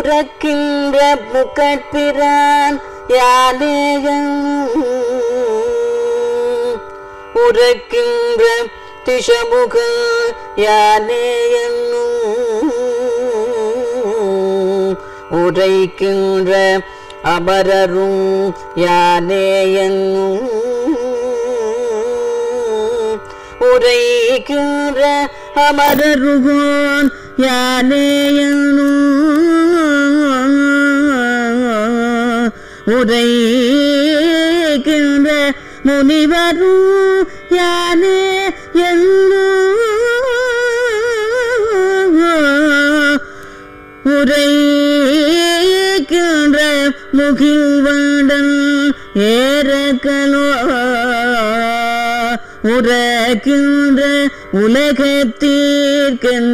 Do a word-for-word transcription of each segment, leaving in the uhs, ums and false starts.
உரைக்கின்ற முகப்பிரான் யானேயன் உரைக்கின்ற திசமுக யானேயன் உரைக்கின்ற அமரரும் யானேயன் உரைக்கின்ற அமரருகான் யானேயன் உரைக்கின்ற முனிவரும் யானேயன் உரைக்கின்ற முகில்வண்டன் ஏறக்கலோ உரைக்கின்ற உலகத்தீர்க்கென்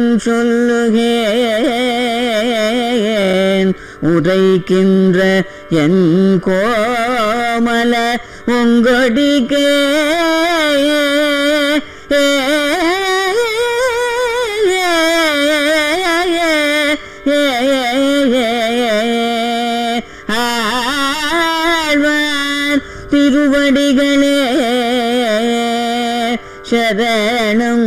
சொல்லுகேன் உரைக்கின்ற என் கோமல உங்கொடிக்கே ஆழ்வார் திருவடிகளே சரணம்.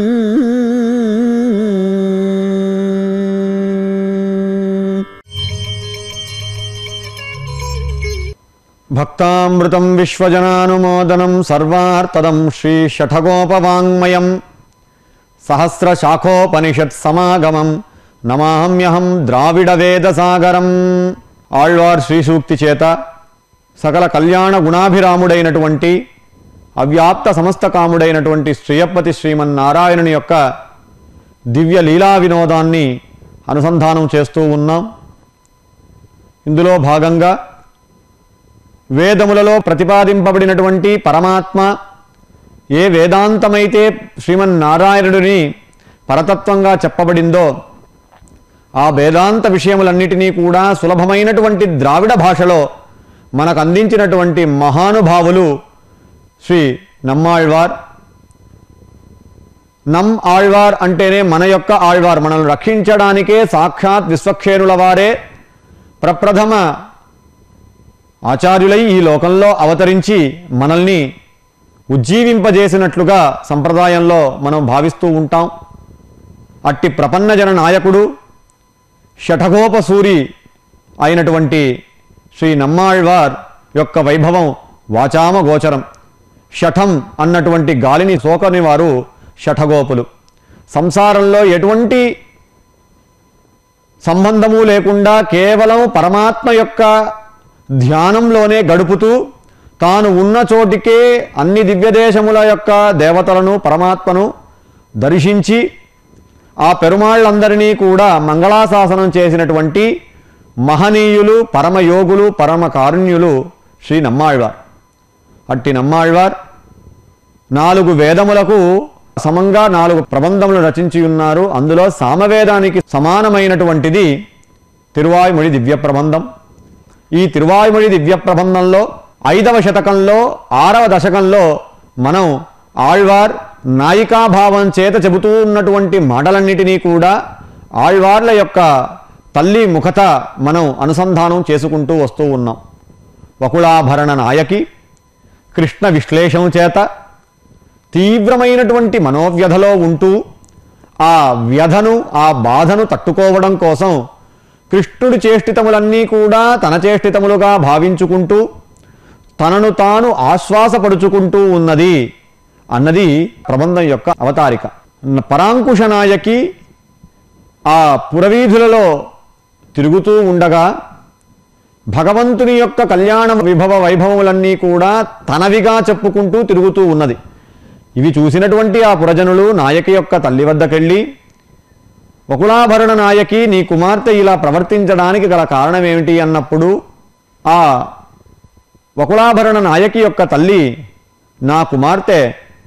భక్తామృతం విశ్వజనానుమోదనం సర్వార్థదం శ్రీ షఠగోపవాङ्మయం సహస్రశాఖోపనిషత్ సమాగమం నమామ్యహం ద్రావిడ వేదసాగరం. ఆళ్వార్ శ్రీసూక్తి చేత సకల కళ్యాణ గుణాభిరాముడైనటువంటి అవ్యాప్త సమస్త కాముడైనటువంటి శ్రీయపతి శ్రీమన్నారాయణుని యొక్క దివ్య లీలా వినోదాన్ని అనుసంధానం చేస్తూ ఉన్నాం. ఇందులో భాగంగా వేదములలో ప్రతిపాదింపబడినటువంటి పరమాత్మ ఏ వేదాంతమైతే శ్రీమన్నారాయణుడిని పరతత్వంగా చెప్పబడిందో ఆ వేదాంత విషయములన్నిటినీ కూడా సులభమైనటువంటి ద్రావిడ భాషలో మనకు అందించినటువంటి మహానుభావులు శ్రీ నమ్మాళ్వార్. నమ్ ఆళ్వార్ అంటేనే మన యొక్క ఆళ్వార్, మనల్ని రక్షించడానికే సాక్షాత్ విశ్వక్షేణుల వారే ప్రప్రథమ ఆచార్యులై ఈ లోకంలో అవతరించి మనల్ని ఉజ్జీవింపజేసినట్లుగా సంప్రదాయంలో మనం భావిస్తూ ఉంటాం. అట్టి ప్రపన్నజన నాయకుడు షఠగోపసూరి అయినటువంటి శ్రీ నమ్మాళ్వార్ యొక్క వైభవం వాచామ గోచరం. షఠం అన్నటువంటి గాలిని సోకని వారు షఠగోపులు. సంసారంలో ఎటువంటి సంబంధము లేకుండా కేవలం పరమాత్మ యొక్క ధ్యానంలోనే గడుపుతూ తాను ఉన్న చోటికే అన్ని దివ్యదేశముల యొక్క దేవతలను పరమాత్మను దర్శించి ఆ పెరుమాళ్ళందరినీ కూడా మంగళాశాసనం చేసినటువంటి మహనీయులు, పరమయోగులు, పరమ కారుణ్యులు శ్రీ నమ్మాళ్వార్. అట్టి నమ్మాళ్వార్ నాలుగు వేదములకు సమంగా నాలుగు ప్రబంధములు రచించి ఉన్నారు. అందులో సామవేదానికి సమానమైనటువంటిది తిరువాయ్మొഴി దివ్య ప్రబంధం. ఈ తిరువాయ్మొഴి దివ్య ప్రబంధంలో ఐదవ శతకంలో ఆరవ దశకంలో మనం ఆళ్వార్ నాయికాభావం చేత చెబుతూ ఉన్నటువంటి మాటలన్నిటినీ కూడా ఆళ్వార్ల యొక్క తల్లి ముఖత మనం అనుసంధానం చేసుకుంటూ వస్తూ ఉన్నాం. వకుళాభరణ నాయకి కృష్ణ విశ్లేషం చేత తీవ్రమైనటువంటి మనోవ్యధలో ఉంటూ ఆ వ్యధను, ఆ బాధను తట్టుకోవడం కోసం కృష్ణుడి చేష్టితములన్నీ కూడా తన చేష్టితములుగా భావించుకుంటూ తనను తాను ఆశ్వాసపరుచుకుంటూ ఉన్నది అన్నది ప్రబంధం యొక్క అవతారిక. పరాంకుశ నాయకి ఆ పురవీధులలో తిరుగుతూ ఉండగా భగవంతుని యొక్క కళ్యాణ విభవ వైభవములన్నీ కూడా తనవిగా చెప్పుకుంటూ తిరుగుతూ ఉన్నది. ఇవి చూసినటువంటి ఆ పురజనులు నాయకి యొక్క తల్లి వద్దకెళ్ళి, వకుళాభరణ నాయకి, నీ కుమార్తె ఇలా ప్రవర్తించడానికి గల కారణం ఏమిటి అన్నప్పుడు ఆ వకుళాభరణ నాయకి యొక్క తల్లి, నా కుమార్తె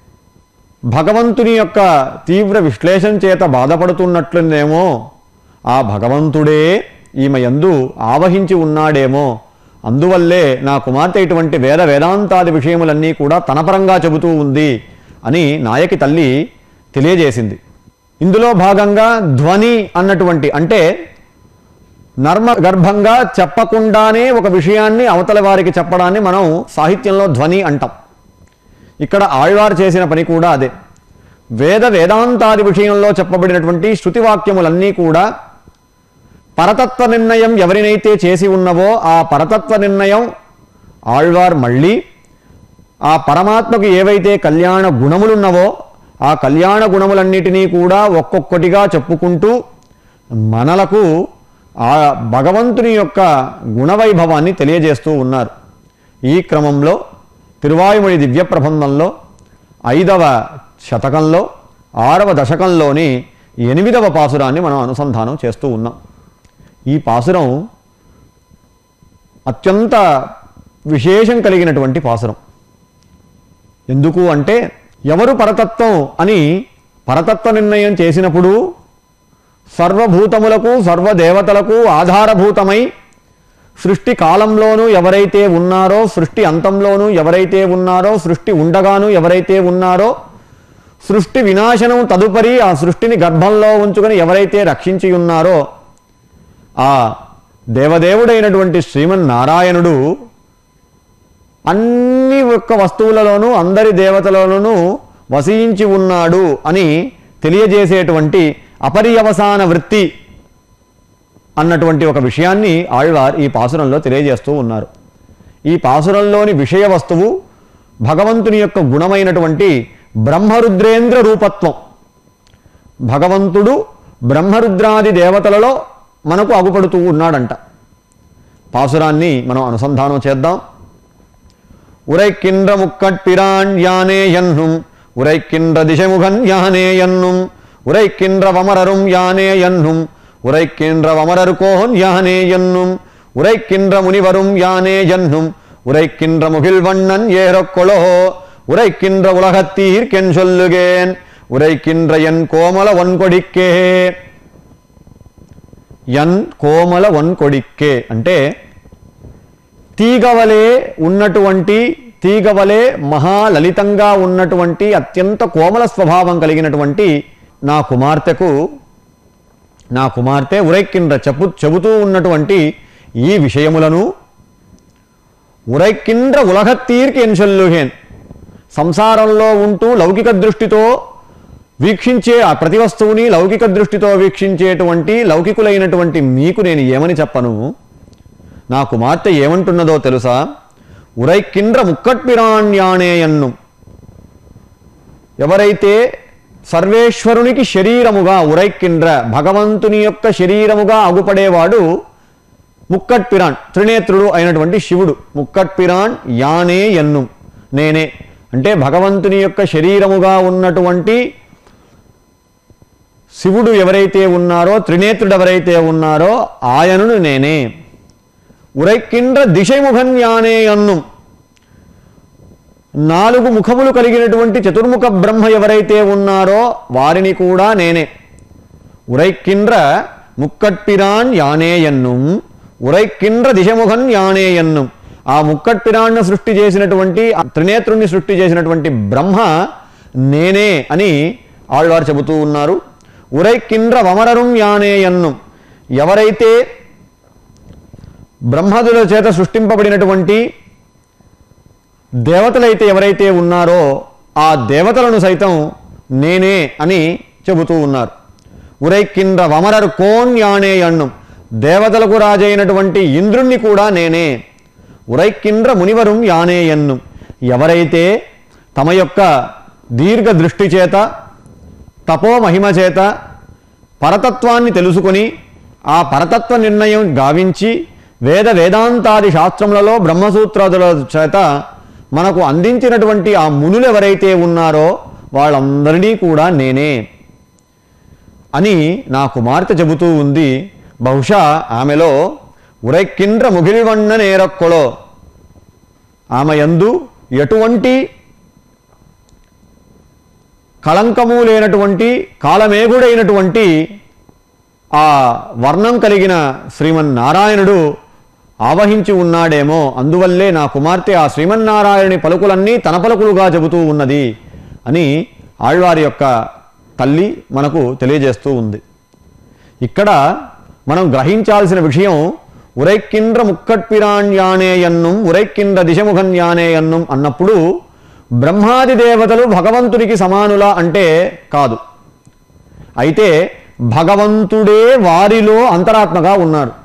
భగవంతుని యొక్క తీవ్ర విశ్లేషణ చేత బాధపడుతున్నట్లునేమో, ఆ భగవంతుడే ఈమె యందు ఆవహించి ఉన్నాడేమో, అందువల్లే నా కుమార్తె ఇటువంటి వేద వేదాంతాది విషయములన్నీ కూడా తన పరంగా చెబుతూ ఉంది అని నాయకి తల్లి తెలియజేసింది. ఇందులో భాగంగా ధ్వని అన్నటువంటి, అంటే నర్మ గర్భంగా చెప్పకుండానే ఒక విషయాన్ని అవతల వారికి చెప్పడాన్ని మనం సాహిత్యంలో ధ్వని అంటాం. ఇక్కడ ఆళ్వార్ చేసిన పని కూడా అదే. వేద వేదాంతాది విషయంలో చెప్పబడినటువంటి శృతివాక్యములన్నీ కూడా పరతత్వ నిర్ణయం ఎవరినైతే చేసి ఉన్నవో ఆ పరతత్వ నిర్ణయం ఆళ్వార్ మళ్ళీ ఆ పరమాత్మకు ఏవైతే కళ్యాణ గుణములున్నవో ఆ కళ్యాణ గుణములన్నిటినీ కూడా ఒక్కొక్కటిగా చెప్పుకుంటూ మనలకు ఆ భగవంతుని యొక్క గుణవైభవాన్ని తెలియజేస్తూ ఉన్నారు. ఈ క్రమంలో తిరువాయుమొഴി దివ్య ప్రబంధంలో ఐదవ శతకంలో ఆరవ దశకంలోని ఎనిమిదవ పాసురాన్ని మనం అనుసంధానం చేస్తూ ఉన్నాం. ఈ పాసురం అత్యంత విశేషం కలిగినటువంటి పాసురం. ఎందుకు అంటే ఎవరు పరతత్వం అని పరతత్వ నిర్ణయం చేసినప్పుడు సర్వభూతములకు సర్వదేవతలకు ఆధారభూతమై సృష్టి కాలంలోనూ ఎవరైతే ఉన్నారో సృష్టి అంతంలోనూ ఎవరైతే ఉన్నారో సృష్టి ఉండగాను ఎవరైతే ఉన్నారో సృష్టి వినాశనం తదుపరి ఆ సృష్టిని గర్భంలో ఉంచుకొని ఎవరైతే రక్షించి ఉన్నారో ఆ దేవదేవుడైనటువంటి శ్రీమన్నారాయణుడు అన్ని ఒక్క వస్తువులలోనూ అందరి దేవతలలోనూ వసించి ఉన్నాడు అని తెలియజేసేటువంటి అపర్యవసాన వృత్తి అన్నటువంటి ఒక విషయాన్ని ఆళ్వార్ ఈ పాసురంలో తెలియజేస్తూ ఉన్నారు. ఈ పాసురంలోని విషయ వస్తువు భగవంతుని యొక్క గుణమైనటువంటి బ్రహ్మరుద్రేంద్ర రూపత్వం. భగవంతుడు బ్రహ్మరుద్రాది దేవతలలో మనకు అగుపడుతూ ఉన్నాడంట. పాసురాన్ని మనం అనుసంధానం చేద్దాం. ఉరైకిండ్ర ముక్కట్పిరాన్ యానే యన్నుం ఉరైకిండ్ర దిశముఖన్ యానే యన్నుం ఉరైకిండ్ర వమరరుం యానే యన్నుం ఉరైకిండ్ర వమరరుకోన్ యానే యన్నుం ఉరైకిండ్ర మునివరుం యానే యన్నుం ఉరైకిండ్ర ముகில்வண்ணன் ஏறொக்கொளோ உரைக்கின்ற உலகத்தீர்க்கென் சொல்லுகேன் உரைக்கின்ற என் கோமல ஒன்கொடிக்கே. ఎన్ కోమల వన్కొడిక్కే అంటే తీగవలే ఉన్నటువంటి తీగవలే మహాలలితంగా ఉన్నటువంటి అత్యంత కోమల స్వభావం కలిగినటువంటి నా కుమార్తెకు నా కుమార్తె ఉరైకిండ్ర చెప్పు చెబుతూ ఉన్నటువంటి ఈ విషయములను ఉరైకిండ్ర ఉలగత్తీర్కి ఎన్ చొల్లుగేన్ సంసారంలో ఉంటూ లౌకిక దృష్టితో వీక్షించే ఆ ప్రతి వస్తువుని లౌకిక దృష్టితో వీక్షించేటువంటి లౌకికులైనటువంటి మీకు నేను ఏమని చెప్పను. నా కుమార్తె ఏమంటున్నదో తెలుసా? ఉరైకిండ్ర ముక్కట్పిరాణ్యానేయన్ను ఎవరైతే సర్వేశ్వరునికి శరీరముగా ఉరైకిండ్ర భగవంతుని యొక్క శరీరముగా అగుపడేవాడు ముక్కట్పిరాన్ త్రినేత్రుడు అయినటువంటి శివుడు. ముక్కట్పిరాన్ యానే ఎన్ను నేనే అంటే భగవంతుని యొక్క శరీరముగా ఉన్నటువంటి శివుడు ఎవరైతే ఉన్నారో త్రినేత్రుడు ఎవరైతే ఉన్నారో ఆయనను నేనే. ఉరైకిండ్ర దిశముఖన్ యానే అన్ను నాలుగు ముఖములు కలిగినటువంటి చతుర్ముఖ బ్రహ్మ ఎవరైతే ఉన్నారో వారిని కూడా నేనే. ఉరైకిండ్ర ముక్కట్పిరాన్ యానేయన్ను ఉరైకిండ్ర దిశముఖన్ యానేయన్ను ఆ ముక్కట్పిరాన్ను సృష్టి చేసినటువంటి త్రినేత్రుణ్ణి సృష్టి చేసినటువంటి బ్రహ్మ నేనే అని ఆళ్వారు చెబుతూ ఉన్నారు. ఉరైకిండ్ర వమరరుం యానేయన్ను ఎవరైతే బ్రహ్మదుల చేత సృష్టింపబడినటువంటి దేవతలైతే ఎవరైతే ఉన్నారో ఆ దేవతలను సైతం నేనే అని చెబుతూ ఉన్నారు. ఉరైకిండ్ర వమరరు కోన్ యానేయన్ను దేవతలకు రాజైనటువంటి ఇంద్రుణ్ణి కూడా నేనే. ఉరైకిండ్ర మునివరుం యానేయన్ను ఎవరైతే తమ యొక్క దీర్ఘ దృష్టి చేత తపో మహిమ చేత పరతత్వాన్ని తెలుసుకొని ఆ పరతత్వ నిర్ణయం గావించి వేద వేదాంతాది శాస్త్రములలో బ్రహ్మసూత్రాదుల చేత మనకు అందించినటువంటి ఆ మునులు ఎవరైతే ఉన్నారో వాళ్ళందరినీ కూడా నేనే అని నా కుమార్తె చెబుతూ ఉంది. బహుశా ఆమెలో ఉరైకిండ్ర ముగిల్వన్న నేరొక్కలో ఆమె యందు ఎటువంటి కళంకము లేనటువంటి కాలమేఘుడైనటువంటి ఆ వర్ణం కలిగిన శ్రీమన్నారాయణుడు ఆవహించి ఉన్నాడేమో. అందువల్లే నా కుమార్తె ఆ శ్రీమన్నారాయణుని పలుకులన్నీ తన పలుకులుగా చెబుతూ ఉన్నది అని ఆళ్వారి యొక్క తల్లి మనకు తెలియజేస్తూ ఉంది. ఇక్కడ మనం గ్రహించాల్సిన విషయం ఉరైక్కిండ్ర ముక్కట్పిరాన్ యానే ఎన్నుం ఉరైక్కిండ్ర దిశముఖన్ యానే ఎన్నుం అన్నప్పుడు బ్రహ్మాది దేవతలు భగవంతునికి సమానులా అంటే కాదు. అయితే భగవంతుడే వారిలో అంతరాత్మగా ఉన్నాడు.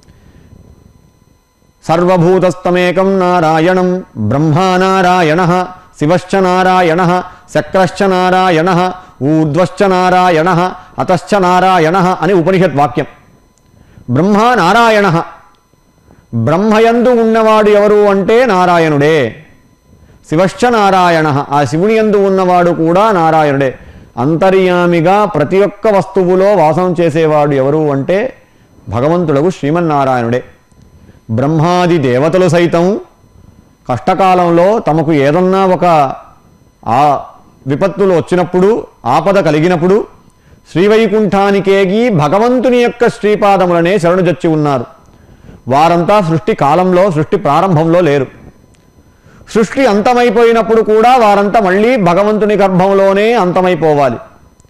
సర్వభూతస్తమేకం నారాయణం బ్రహ్మా నారాయణ శివశ్చ నారాయణ శక్రశ్చ నారాయణ ఊర్ధ్వశ్చ నారాయణ అతశ్చ నారాయణ అని ఉపనిషత్ వాక్యం. బ్రహ్మ నారాయణ, బ్రహ్మయందు ఉన్నవాడు ఎవరు అంటే నారాయణుడే. శివశ్చ నారాయణ, ఆ శివుని యందు ఉన్నవాడు కూడా నారాయణుడే. అంతర్యామిగా ప్రతి ఒక్క వస్తువులో వాసం చేసేవాడు ఎవరు అంటే భగవంతుడకు శ్రీమన్నారాయణుడే. బ్రహ్మాది దేవతలు సైతం కష్టకాలంలో తమకు ఏదన్నా ఒక ఆ విపత్తులు వచ్చినప్పుడు, ఆపద కలిగినప్పుడు శ్రీవైకుంఠానికేగి భగవంతుని యొక్క శ్రీపాదములనే శరణుజొచ్చి ఉన్నారు. వారంతా సృష్టి కాలంలో, సృష్టి ప్రారంభంలో లేరు. సృష్టి అంతమైపోయినప్పుడు కూడా వారంతా మళ్ళీ భగవంతుని గర్భంలోనే అంతమైపోవాలి.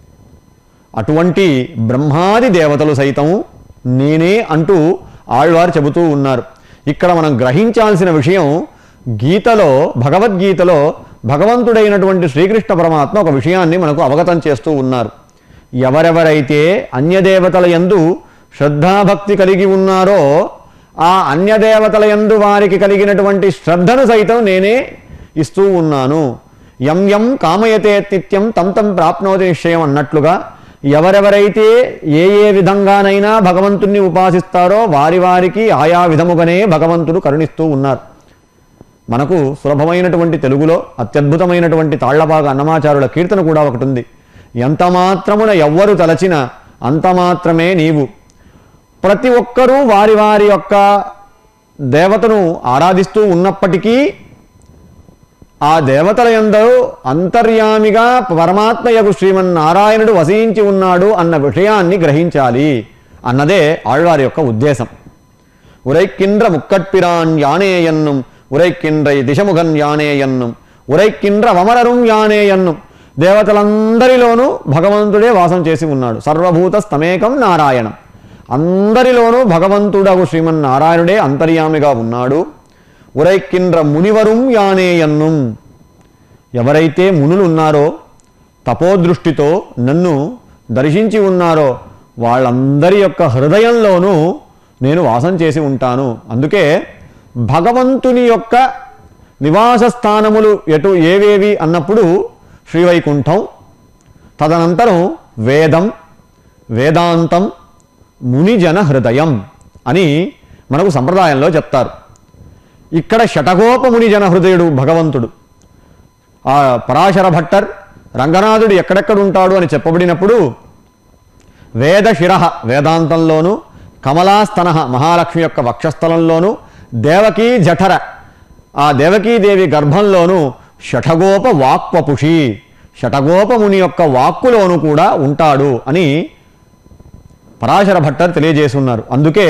అటువంటి బ్రహ్మాది దేవతలు సైతం నేనే అంటూ ఆళ్వారు చెబుతూ ఉన్నారు. ఇక్కడ మనం గ్రహించాల్సిన విషయం, గీతలో, భగవద్గీతలో భగవంతుడైనటువంటి శ్రీకృష్ణ పరమాత్మ ఒక విషయాన్ని మనకు అవగతం చేస్తూ ఉన్నారు. ఎవరెవరైతే అన్యదేవతల యందు శ్రద్ధాభక్తి కలిగి ఉన్నారో ఆ అన్యదేవతల యందు వారికి కలిగినటువంటి శ్రద్ధను సైతం నేనే ఇస్తూ ఉన్నాను. యం యం కామయతే నిత్యం తం తం ప్రాప్నోతి నిశ్చయం అన్నట్లుగా ఎవరెవరైతే ఏ ఏ విధంగానైనా భగవంతుణ్ణి ఉపాసిస్తారో వారి వారికి ఆయా విధముగానే భగవంతుడు కరుణిస్తూ ఉన్నారు. మనకు సులభమైనటువంటి తెలుగులో అత్యద్భుతమైనటువంటి తాళ్లపాగా అన్నమాచారుల కీర్తన కూడా ఒకటి ఉంది. ఎంత మాత్రమున ఎవ్వరు తలచిన అంత మాత్రమే నీవు. ప్రతి ఒక్కరూ వారి వారి యొక్క దేవతను ఆరాధిస్తూ ఉన్నప్పటికీ ఆ దేవతల యందు అంతర్యామిగా పరమాత్మయగు శ్రీమన్నారాయణుడు వసించి ఉన్నాడు అన్న విషయాన్ని గ్రహించాలి అన్నదే ఆళ్వారి యొక్క ఉద్దేశం. ఉరైక్కిండ్ర ముక్కట్పిరాన్ యానే ఎన్నుం ఉరైక్కిండ్ర దిశముఖన్ యానే ఎన్నుం ఉరైక్కిండ్ర వమరరుం యానే ఎన్నుం. దేవతలందరిలోనూ భగవంతుడే వాసం చేసి ఉన్నాడు. సర్వభూత స్తమేకం నారాయణం, అందరిలోనూ భగవంతుడగు శ్రీమన్నారాయణుడే అంతర్యామిగా ఉన్నాడు. ఉరైక్కిండ్ర మునివరుం యానే ఎన్నుం, ఎవరైతే మునులు ఉన్నారో తపోదృష్టితో నన్ను దర్శించి ఉన్నారో వాళ్ళందరి యొక్క హృదయంలోనూ నేను వాసం చేసి ఉంటాను. అందుకే భగవంతుని యొక్క నివాస స్థానములు ఎటు ఏవేవి అన్నప్పుడు శ్రీవైకుంఠం, తదనంతరం వేదం, వేదాంతం, మునిజన హృదయం అని మనకు సంప్రదాయంలో చెప్తారు. ఇక్కడ శటగోప మునిజన హృదయుడు భగవంతుడు. ఆ పరాశర భట్టర్ రంగనాథుడు ఎక్కడెక్కడ ఉంటాడు అని చెప్పబడినప్పుడు వేదశిర వేదాంతంలోను, కమలాస్తన మహాలక్ష్మి యొక్క వక్షస్థలంలోను, దేవకీ జఠర ఆ దేవకీదేవి గర్భంలోను శఠగోప వాక్వపుషి శఠగోపముని యొక్క వాక్కులోను కూడా ఉంటాడు అని పరాశర భట్టర్ తెలియజేస్తున్నారు. అందుకే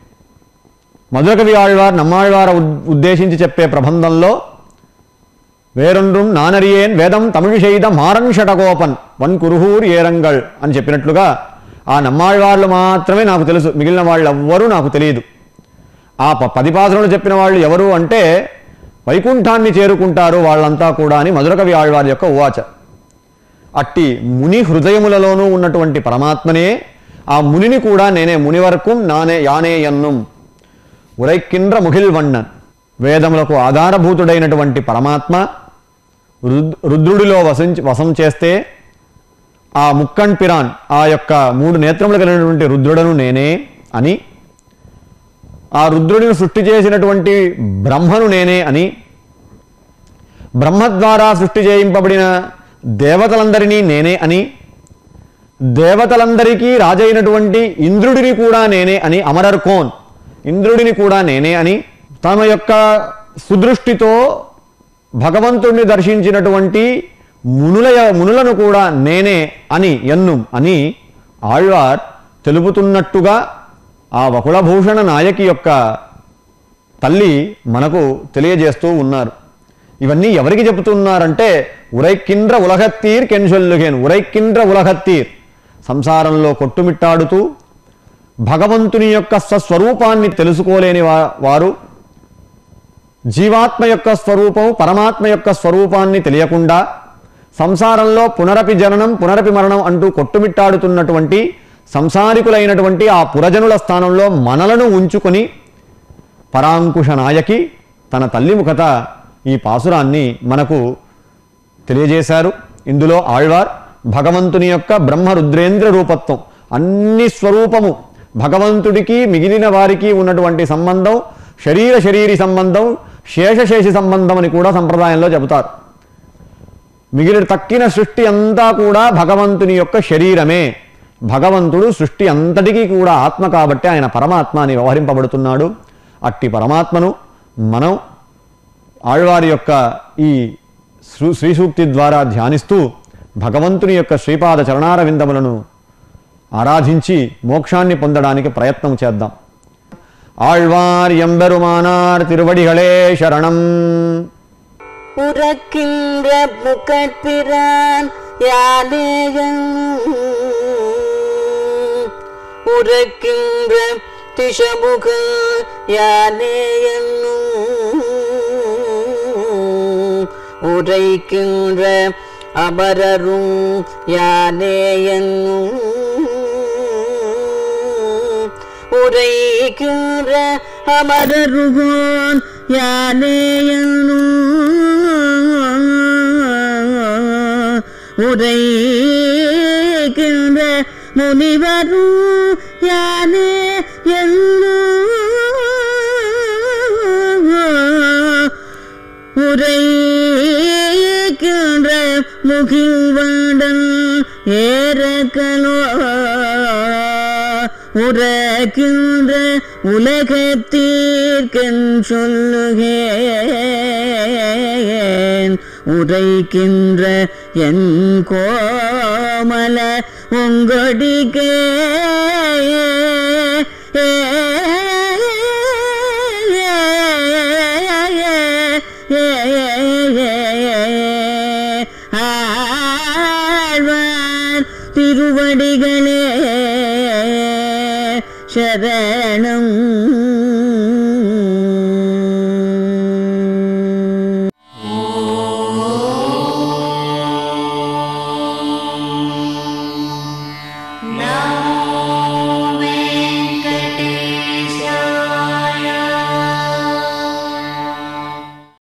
మధురకవి ఆళ్వార్ నమ్మాళ్వార ఉద్దేశించి చెప్పే ప్రబంధంలో వేరొండ్రుం నానరియేన్ వేదం తమిళ శైద మారన్ షటగోపన్ వన్ కురుహూర్ ఏరంగల్ అని చెప్పినట్లుగా ఆ నమ్మాళ్వార్లు మాత్రమే నాకు తెలుసు, మిగిలిన వాళ్ళు ఎవ్వరూ నాకు తెలియదు. ఆ పది పాసులను చెప్పిన వాళ్ళు ఎవరు అంటే వైకుంఠాన్ని చేరుకుంటారు వాళ్ళంతా కూడా అని మధురకవి ఆళ్వారి యొక్క ఉవాచ. అట్టి ముని హృదయములలోనూ ఉన్నటువంటి పరమాత్మనే, ఆ మునిని కూడా నేనే. మునివర్కం నానే యానే ఎన్నుం ఉరైక్కిండ్ర ముగిల్వన్నన్, వేదములకు ఆధారభూతుడైనటువంటి పరమాత్మ రుద్రుడిలో వసించి వసం చేస్తే ఆ ముక్కన్ పిరాన్ ఆ యొక్క మూడు నేత్రములు కలిగినటువంటి రుద్రుడను నేనే అని, ఆ రుద్రుడిని సృష్టి చేసినటువంటి బ్రహ్మను నేనే అని, బ్రహ్మ ద్వారా సృష్టి చేయింపబడిన దేవతలందరినీ నేనే అని, దేవతలందరికీ రాజైనటువంటి ఇంద్రుడిని కూడా నేనే అని, అమరర్కోన్ ఇంద్రుడిని కూడా నేనే అని, తమ యొక్క సుదృష్టితో భగవంతుడిని దర్శించినటువంటి మునుల మునులను కూడా నేనే అని ఎన్నుం అని ఆళ్వార్ తెలుపుతున్నట్టుగా ఆ వకుళభూషణ నాయకి యొక్క తల్లి మనకు తెలియజేస్తూ ఉన్నారు. ఇవన్నీ ఎవరికి చెబుతున్నారంటే ఉరైక్కిండ్ర ఉలగత్తీర్ కెన్సొల్లుగేన్, ఉరైక్కిండ్ర ఉలగత్తీర్ సంసారంలో కొట్టుమిట్టాడుతూ భగవంతుని యొక్క స్వస్వరూపాన్ని తెలుసుకోలేని వారు, జీవాత్మ యొక్క స్వరూపం పరమాత్మ యొక్క స్వరూపాన్ని తెలియకుండా సంసారంలో పునరపి జననం పునరపి మరణం అంటూ కొట్టుమిట్టాడుతున్నటువంటి సంసారికులైనటువంటి ఆ పురజనుల స్థానంలో మనలను ఉంచుకొని పరాంకుశ నాయకి తన తల్లి ముఖత ఈ పాసురాన్ని మనకు తెలియజేశారు. ఇందులో ఆళ్వార్ భగవంతుని యొక్క బ్రహ్మరుద్రేంద్ర రూపత్వం, అన్ని స్వరూపము భగవంతుడికి మిగిలిన వారికి ఉన్నటువంటి సంబంధం శరీర శరీరి సంబంధం, శేషశేషి సంబంధం అని కూడా సంప్రదాయంలో చెబుతారు. మిగిలిన తక్కిన సృష్టి అంతా కూడా భగవంతుని యొక్క శరీరమే. భగవంతుడు సృష్టి అంతటికీ కూడా ఆత్మ కాబట్టి ఆయన పరమాత్మ అని వ్యవహరింపబడుతున్నాడు. అట్టి పరమాత్మను మనం ఆళ్వారి యొక్క ఈ శ్రీ సూక్తి ద్వారా ధ్యానిస్తూ భగవంతుని యొక్క శ్రీపాద చరణార విందములను ఆరాధించి మోక్షాన్ని పొందడానికి ప్రయత్నం చేద్దాం. ఆళ్వార్ ఎంబెరుమానార్ తిరువడిகளே శరణం. உறக்கின்ற முகப்பிரான் யானேயன் உறக்கின்ற திசமுக யானேயன் உரைக்கின்ற அமரரும் யானேயன் உரைக்கின்ற அமரருகோன் யானேயன் உரைக்கின்ற முனிவரும் யானே என்னு உரைக்கின்ற முகில்வண்டன் ஏறக்கலோ உரைக்கின்ற உலகத்தீர்க்கன் சொல்லுகேன் உரைக்கின்ற என் கோமல உங்கொடிக்கே ஆழ்வார் திருவடிகளே சரணம்.